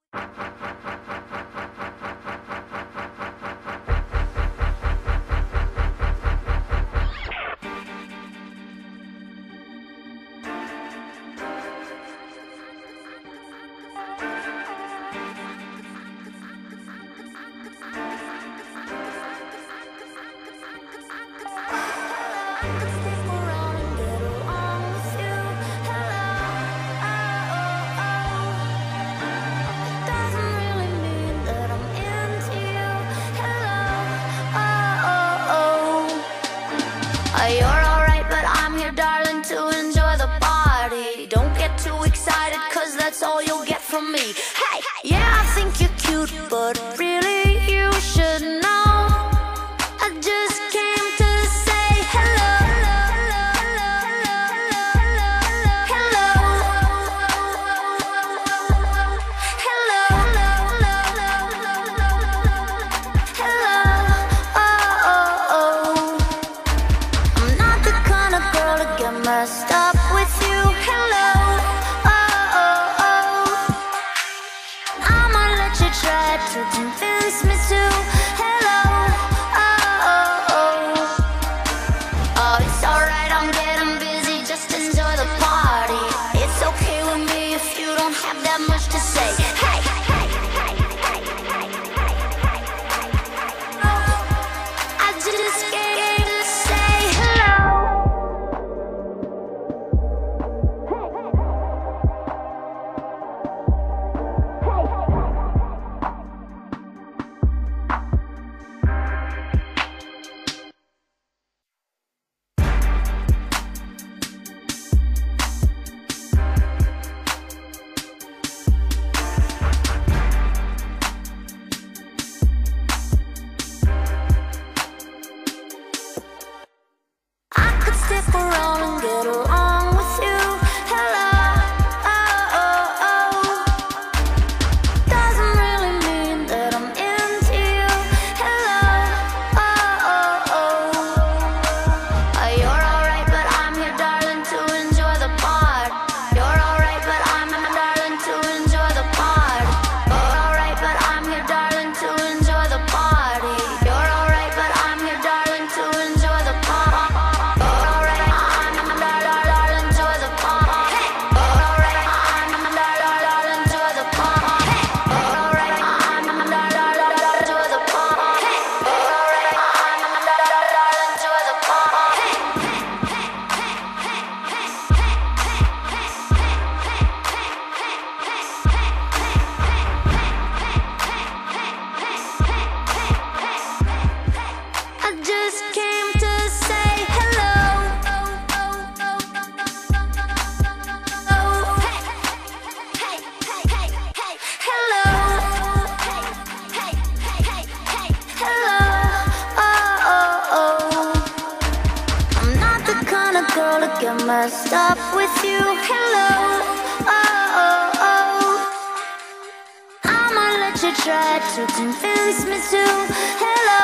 You're alright, but I'm here, darling, to enjoy the party. Don't get too excited, cause that's all you'll get from me. Hey, yeah, I think you're cute, but really you should know I just came to say hello. Hello. Hello. Hello. I'm not the kind of girl to get messed up with you. Hello. I might let you try to convince me to. Hello. Oh, it's alright, I'm getting busy, just enjoy the party. It's okay with me if you don't have that much to say. Hey. I just came to say hello. I could stick around and get along with you. Hello. Doesn't really mean that I'm into you. Hello. You're alright, but I'm here, darling, to enjoy the part. You're alright, but I'm here, darling, to enjoy the part. You're alright, but I'm here, darling, to enjoy the party. You're alright, but I'm here, darling, to enjoy the party. I just came to say hello. Hello. Hello. I'm not the kind of girl to get messed up with you. Hello. I might let you try to convince me to. Hello.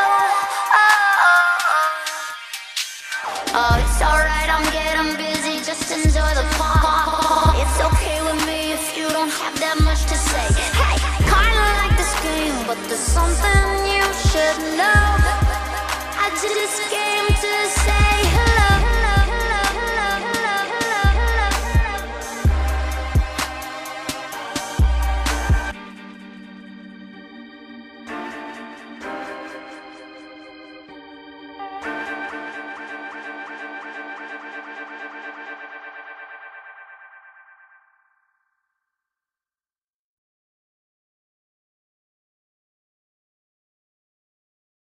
Oh, it's alright, I'm getting busy, just enjoy the part. It's okay with me if you don't have that much to say. Hey, kinda like this game, but there's something you should know. I just came to say